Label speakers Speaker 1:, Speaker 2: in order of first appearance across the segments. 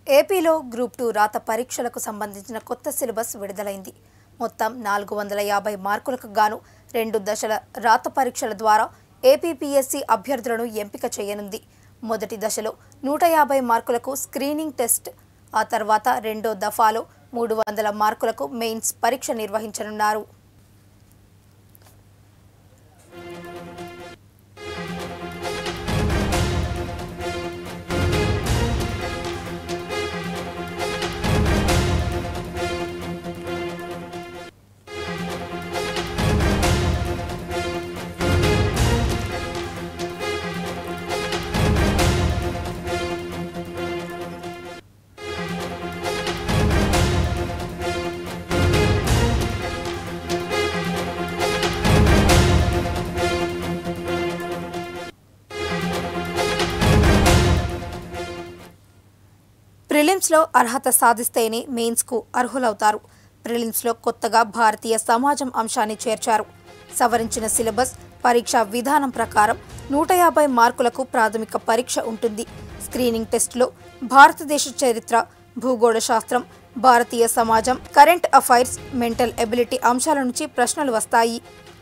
Speaker 1: ఏపీలో గ్రూప్ 2 రాత పరీక్షలకు సంబంధించిన కొత్త సిలబస్ విడుదలైంది. మొత్తం 450 మార్కులకు గాను 2 దశల రాత పరీక్షల ద్వారా ఏపీపీఎస్సీ అభ్యర్థులను ఎంపిక చేయనుంది. మొదటి దశలో 150 మార్కులకు స్క్రీనింగ్ టెస్ట్, ఆ తర్వాత రెండో దఫాలో 300 మార్కులకు మెయిన్స్ పరీక్ష నిర్వహించనున్నారు. ప్రిలిమ్స్లో అర్హత సాధిస్తేనే మెయిన్స్కు అర్హులవుతారు. ప్రిలిమ్స్లో కొత్తగా భారతీయ సమాజం అంశాన్ని చేర్చారు. సవరించిన సిలబస్, పరీక్షా విధానం ప్రకారం 150 మార్కులకు ప్రాథమిక పరీక్ష ఉంటుంది. స్క్రీనింగ్ టెస్టులో భారతదేశ చరిత్ర, భూగోళ శాస్త్రం, భారతీయ సమాజం, కరెంట్ అఫైర్స్, మెంటల్ ఎబిలిటీ అంశాల నుంచి ప్రశ్నలు వస్తాయి.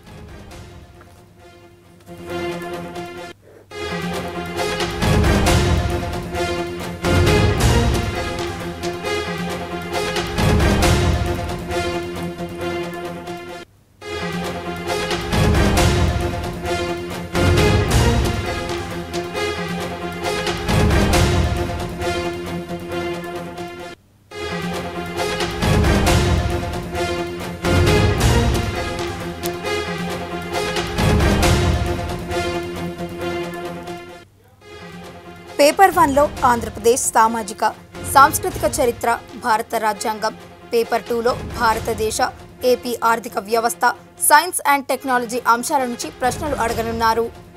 Speaker 1: పేపర్ 1లో ఆంధ్రప్రదేశ్ సామాజిక సాంస్కృతిక చరిత్ర, భారత రాజ్యాంగం, పేపర్ 2లో భారతదేశ, ఏపీ ఆర్థిక వ్యవస్థ, సైన్స్ అండ్ టెక్నాలజీ అంశాల నుంచి ప్రశ్నలు అడగనున్నారు.